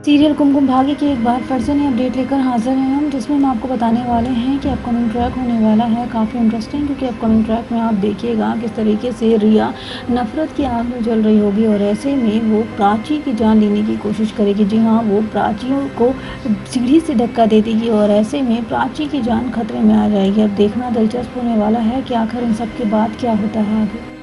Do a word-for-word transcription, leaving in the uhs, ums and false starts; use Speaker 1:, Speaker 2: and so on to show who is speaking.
Speaker 1: Serial Kumkum Bhagya की एक बार फिर से नई अपडेट लेकर हाजिर हैं हम, जिसमें हम आपको बताने वाले हैं कि अपकमिंग ट्रैक होने वाला है काफ़ी इंटरेस्टिंग। क्योंकि अपकमिंग ट्रैक में आप देखिएगा किस तरीके से रिया नफरत की आग में जल रही होगी और ऐसे में वो प्राची की जान लेने की कोशिश करेगी। जी हाँ, वो प्राचियों को सीढ़ी से धक्का दे देगी और ऐसे में प्राची की जान खतरे में आ जाएगी। अब देखना दिलचस्प होने वाला है कि आखिर इन सब के बाद क्या होता है आगे।